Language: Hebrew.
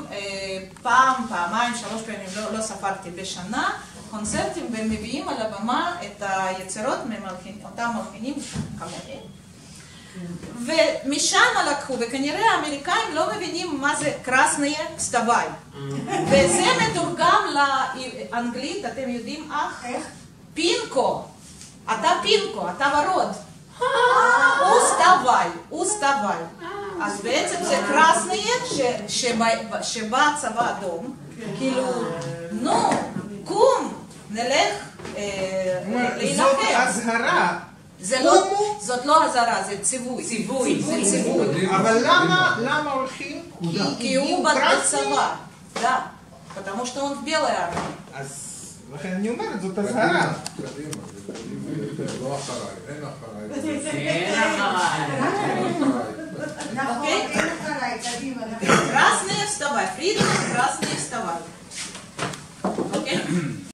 עושים פעם, פעמיים, 3 פעמים, לא ספרתי בשנה, קונצרטים, והם מביאים על הבמה את היצירות מאותם מלחינים כמוני. ומשם לקחו, וכנראה האמריקאים לא מבינים מה זה קרסניה סטוואי. וזה מתורגם לאנגלית, אתם יודעים איך? פינקו. אתה פינקו, אתה ורוד. הוא סטוואי. אז בעצם זה קרסניה שבא צבא אדום, כאילו, נו, קום, נלך להילחם. זאת אזהרה. זאת לא אזהרה, זה ציווי. אבל למה הולכים? כי הוא בצבא. Да, потому что он в белой армии. אז לכן אני אומרת, זאת אזהרה. לא אחריי, אין אחריי. נכון, אין אחריי, קדימה. Красные вставай, Фридман, красные вставай. Окей?